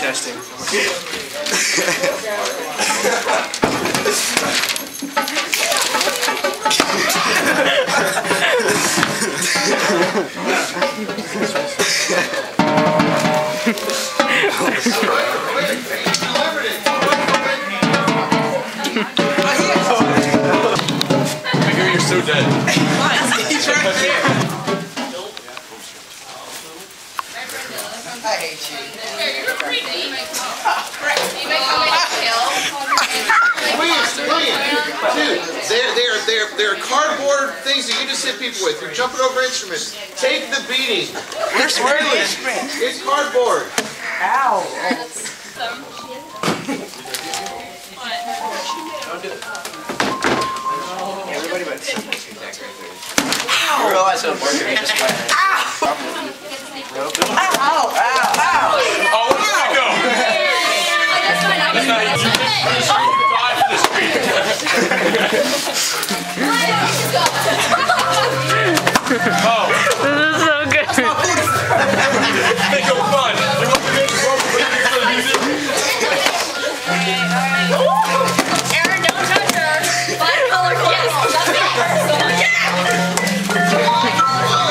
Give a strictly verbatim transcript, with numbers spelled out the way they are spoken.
testing. I hear you're so dead. He's right there. I hate you. You're pretty deep. You make a hill. Williams, Williams, dude, they're, they're, they're, they're cardboard things that you just hit people with. You're jumping over instruments. Take the beating. Where's where are the instruments? It's cardboard. Ow. Don't do it. Everybody but somebody feedback right there. I realize how important it is.